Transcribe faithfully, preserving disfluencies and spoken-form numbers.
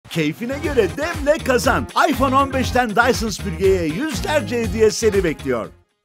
Keyfine göre demle kazan. iPhone on beşten Dyson süpürgeye yüzlerce hediye seni bekliyor.